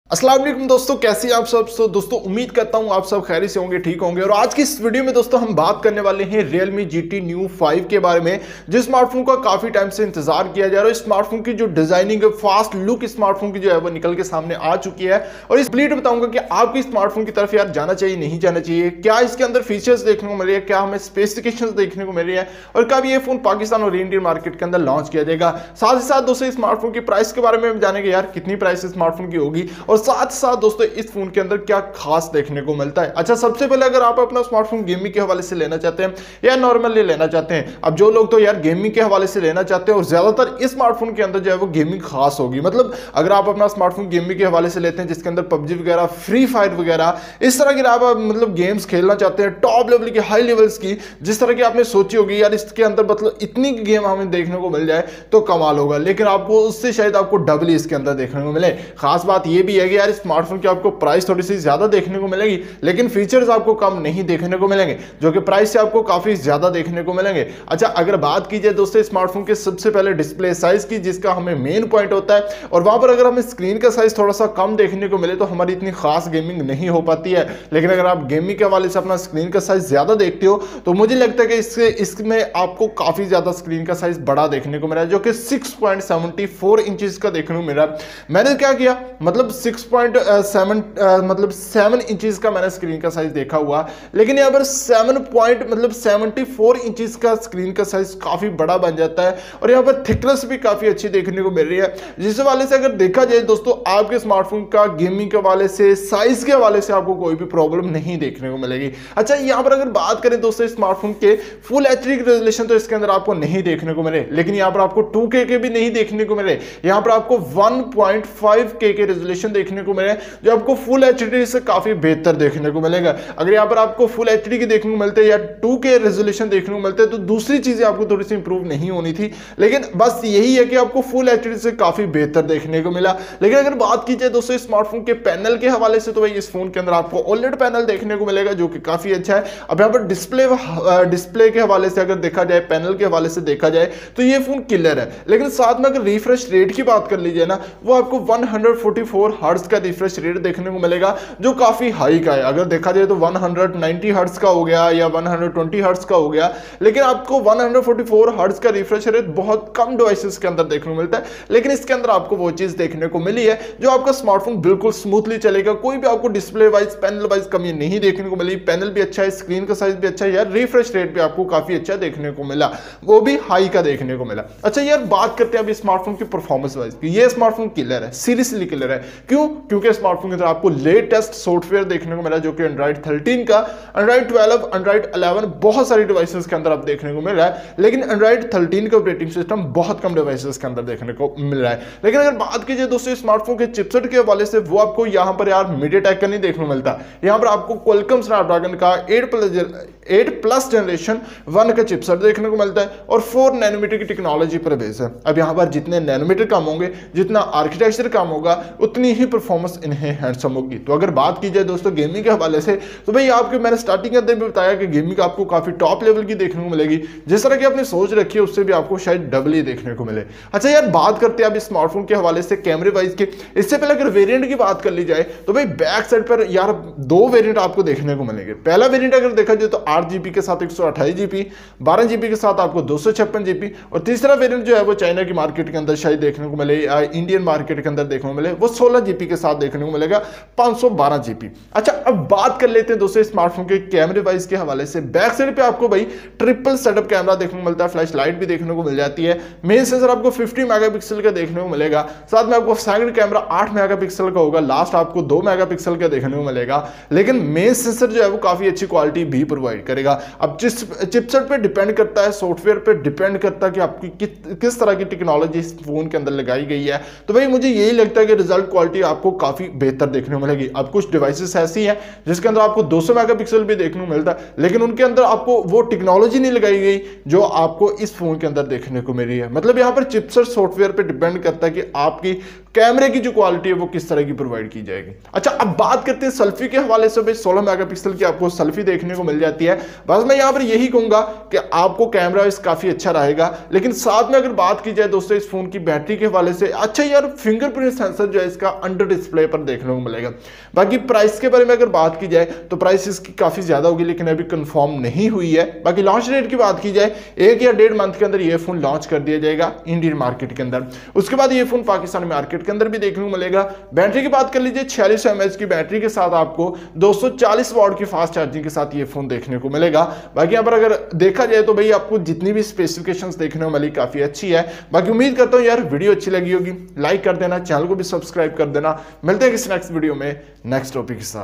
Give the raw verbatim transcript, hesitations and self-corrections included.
अस्सलाम वालेकुम दोस्तों, कैसे हैं आप सब। तो दोस्तों उम्मीद करता हूं आप सब खैरियत से होंगे, ठीक होंगे। और आज की इस वीडियो में दोस्तों हम बात करने वाले हैं Realme G T Neo five के बारे में, जिस स्मार्टफोन का काफी टाइम से इंतजार किया जा रहा है। इस स्मार्टफोन की जो डिजाइनिंग है, फास्ट लुक स्मार्टफोन की जो है वो निकल के सामने आ चुकी है। और इस कंप्लीट बताऊंगा कि आपकी स्मार्टफोन की तरफ यार जाना चाहिए नहीं जाना चाहिए, क्या इसके अंदर फीचर्स देखने को मिल रही है, क्या हमें स्पेसिफिकेशंस देखने को मिल रही है, और कब ये फोन पाकिस्तान और इंडियन मार्केट के अंदर लॉन्च किया जाएगा। साथ ही साथ दोस्तों स्मार्टफोन की प्राइस के बारे में हम जानेंगे यार कितनी प्राइस स्मार्टफोन की होगी, और साथ साथ दोस्तों इस फोन के अंदर क्या खास देखने को मिलता है। अच्छा, सबसे पहले अगर आप अपना स्मार्टफोन गेमिंग के हवाले से लेना चाहते हैं या नॉर्मली लेना चाहते हैं, अब जो लोग तो यार गेमिंग के हवाले से लेना चाहते हैं और ज्यादातर इस स्मार्टफोन के अंदर जो है वो गेमिंग खास होगी। मतलब अगर आप अपना स्मार्टफोन गेमिंग के हवाले से लेते हैं जिसके अंदर पबजी वगैरह, फ्री फायर वगैरह इस तरह की आप मतलब गेम्स खेलना चाहते हैं टॉप लेवल की, हाई लेवल्स की, जिस तरह की आपने सोची होगी यार इसके अंदर मतलब इतनी गेम हमें देखने को मिल जाए तो कमाल होगा, लेकिन आपको उससे शायद आपको डबल इसके अंदर देखने को मिले। खास बात यह भी है कि यार स्मार्टफोन की आपको प्राइस थोड़ी सी ज्यादा देखने को मिलेगी, लेकिन फीचर्स आपको कम नहीं देखने को मिलेंगे, जो कि प्राइस से आपको काफी ज्यादा देखने को मिलेंगे। अच्छा, अगर बात की जाए दोस्तों स्मार्टफोन के सबसे पहले डिस्प्ले साइज की, जिसका हमें मेन पॉइंट होता है, और वहां पर अगर हमें स्क्रीन का साइज थोड़ा सा कम देखने को मिले तो हमारी इतनी खास गेमिंग नहीं हो पाती है। लेकिन अगर आप गेमिंग के हवाले से अपना स्क्रीन का साइज ज्यादा देखते हो तो मुझे लगता है कि इससे इसमें आपको काफी ज्यादा स्क्रीन का साइज बड़ा देखने को मिला है, जो कि six point seven four inches का देखने को मिला। मैंने क्या किया, मतलब सिक्स पॉइंट सेवन मतलब सेवन इंचेस का मैंने स्क्रीन का साइज देखा हुआ, लेकिन यहाँ पर सेवन पॉइंट मतलब सेवेंटी फोर इंचेस का स्क्रीन का साइज काफी बड़ा बन जाता है, और यहाँ पर थिकनेस भी काफी अच्छी देखने को मिल रही है। जिस हवाले से अगर देखा जाए दोस्तों आपके स्मार्टफोन का गेमिंग के हवाले से, साइज के हवाले से आपको कोई भी प्रॉब्लम नहीं देखने को मिलेगी। अच्छा, यहाँ पर अगर बात करें दोस्तों स्मार्टफोन के फुल एचडी रेजोल्यूशन तो इसके अंदर आपको नहीं देखने को मिले, लेकिन यहाँ पर आपको टू के के भी नहीं देखने को मिले, यहाँ पर आपको वन पॉइंट फाइव के के रेजोल्यूशन देखने को मिले, जो आपको फुल एचडी से काफी बेहतर देखने को मिलेगा। अगर यहाँ पर आपको फुल एचडी के देखने को मिलते हैं या टू के रेजोल्यूशन देखने को मिलते हैं तो दूसरी चीजें आपको थोड़ी सी इंप्रूव नहीं होनी थी, लेकिन बस यही है कि आपको फुल एचडी से काफी बेहतर देखने को मिला। लेकिन अगर बात की जाए दोस्तों स्मार्टफोन के पैनल के हवाले से तो भाई इस फोन के अंदर आपको ओलेड पैनल देखने को मिलेगा, जो कि काफी अच्छा है। अब यहाँ पर डिस्प्ले डिस्प्ले के हवाले से अगर देखा जाए, पैनल के हवाले से देखा जाए तो ये फोन किलर है, लेकिन साथ में अगर रिफ्रेश रेट की बात कर लीजिए ना, वो आपको वन फोर्टी फोर हर्ट्ज का रिफ्रेश रेट देखने को मिलेगा, जो काफी हाई का है। अगर देखा जाए तो वन नाइंटी हर्ट्ज का हो गया या वन ट्वेंटी हर्ट्ज का हो गया, लेकिन आपको वन फोर्टी फोर हर्ट्ज का रिफ्रेश रेट बहुत कम डिवाइसेस के अंदर देखने को मिलता है। लेकिन इसके अंदर आपको वो चीज देखने को मिली है जो आपका स्मार्टफोन बिल्कुल स्मूथली चलेगा, कोई भी आपको डिस्प्ले वाइज, पैनल वाइज कमी नहीं देखने को मिली। पैनल भी अच्छा है, स्क्रीन का साइज भी अच्छा है यार, रिफ्रेश रेट भी आपको काफी अच्छा देखने को मिला, वो भी हाई का देखने को मिला। अच्छा यार, बात करते हैं अभी स्मार्टफोन की परफॉर्मेंस वाइज की। ये स्मार्टफोन किलर है, सीरियसली किलर है। क्यों? क्योंकि स्मार्टफोन के अंदर आपको लेटेस्ट सॉफ्टवेयर देखने को मिला, जो कि एंड्रॉइड थर्टीन का, एंड्रॉइड ट्वेल्व, एंड्रॉइड इलेवन बहुत सारी डिवाइसेस के अंदर आप देखने को मिल रहा है, लेकिन एंड्रॉइड थर्टीन का ऑपरेटिंग सिस्टम बहुत कम डिवाइसेस के अंदर देखने को मिल रहा है। लेकिन अगर बात कीजिए दोस्तों स्मार्टफोन के चिपसेट के हवाले से, वो आपको यहां पर यार मीडियाटेक का नहीं देखने को मिलता, यहां पर आपको क्वालकॉम स्नैपड्रैगन का eight plus eight plus generation one का चिपसेट देखने को मिलता है, और फोर नैनोमीटर की टेक्नोलॉजी पर बेस है। अब यहां पर जितने नैनोमीटर कम होंगे, जितना आर्किटेक्चर कम होगा, उतनी ही परफॉर्मेंस इन्हें हैंडसम होगी। तो अगर बात की जाए दोस्तों गेमिंग के हवाले से, तो भाई आपके मैंने स्टार्टिंग के अंदर भी बताया कि गेमिंग आपको काफी टॉप लेवल की देखने को मिलेगी, जिस तरह की आपने सोच रखी है उससे भी आपको शायद डबल ही देखने को मिले। अच्छा यार, बात करते हैं अब स्मार्टफोन के हवाले से कैमरे वाइज के। इससे पहले अगर वेरिएंट की बात कर ली जाए तो भाई बैक साइड पर यार दो वेरिएंट आपको देखने को मिलेंगे। पहला वेरिएंट अगर देखा जाए तो आठ जीबी के साथ एक सौ अट्ठाईस जीबी, बारह जीबी के साथ आपको दो सौ छप्पन जीबी, और तीसरा वेरिएंट जो है वो चाइना की मार्केट के अंदर शायद देखने को मिले, इंडियन मार्केट के अंदर देखने को मिले, वो सोलह जीबी के साथ देखने को मिलेगा, पांच सौ बारह जीबी। अच्छा, अब बात कर लेते हैं दोस्तों स्मार्टफोन के कैमरे वाइज के हवाले से। बैक साइड पे आपको भाई ट्रिपल सेटअप कैमरा देखने को मिलता है, फ्लैश लाइट भी देखने को मिल जाती है, मेन सेंसर आपको फिफ्टी मेगापिक्सल का देखने को मिलेगा, साथ में आपको सेकंड कैमरा आठ मेगापिक्सल का होगा, लास्ट आपको दो मेगापिक्सल का देखने को मिलेगा, लेकिन मेन सेंसर जो है वो काफी अच्छी क्वालिटी भी प्रोवाइड करेगा। अब जिस चिपसेट पे डिपेंड करता है, सॉफ्टवेयर पे डिपेंड करता है कि आपकी कि, किस तरह की टेक्नोलॉजी इस फोन के अंदर लगाई गई है, तो भाई मुझे यही लगता है कि रिजल्ट क्वालिटी आपको काफी बेहतर देखने को मिलेगी। अब कुछ डिवाइसेस ऐसी हैं जिसके अंदर आपको दो सौ मेगापिक्सल भी देखने को मिलता है, लेकिन उनके अंदर आपको वो टेक्नोलॉजी नहीं लगाई गई जो आपको इस फोन के अंदर देखने को मिल रही है। मतलब यहाँ पर चिपसेट सॉफ्टवेयर पे डिपेंड करता है कि आपकी कैमरे की जो क्वालिटी है वो किस तरह की प्रोवाइड की जाएगी। अच्छा, अब बात करते हैं सेल्फी के हवाले से। भाई सोलह मेगापिक्सल की आपको सेल्फी देखने को मिल जाती है। बस मैं यहां पर यही कहूंगा कि आपको कैमरा इस काफी अच्छा रहेगा, लेकिन साथ में अगर बात की जाए दोस्तों इस फोन की बैटरी के हवाले से, अच्छा यार फिंगरप्रिंट सेंसर जो है इसका अंडर डिस्प्ले पर देखने को मिलेगा। बाकी प्राइस के बारे में अगर बात की जाए तो प्राइस इसकी काफी ज्यादा होगी, लेकिन अभी कंफर्म नहीं हुई है। बाकी लॉन्च डेट की बात की जाए, एक या डेढ़ मंथ के अंदर ये फोन लॉन्च कर दिया जाएगा इंडियन मार्केट के अंदर। उसके बाद ये फोन पाकिस्तान मार्केट के अंदर भी देखने को मिलेगा। बैटरी की बात कर लीजिए, छियालीस सौ एमएच की बैटरी के साथ आपको दो सौ चालीस वॉट की फास्ट चार्जिंग के साथ ये फोन देखने को मिलेगा। बाकी यहाँ पर अगर देखा जाए तो भाई आपको जितनी भी स्पेसिफिकेशंस देखने को मिली काफी अच्छी है। बाकी उम्मीद करता हूँ यार वीडियो अच्छी लगी होगी, लाइक कर देना, चैनल को भी सब्सक्राइब कर देना। मिलते हैं किसी नेक्स्ट वीडियो में नेक्स्ट टॉपिक के साथ।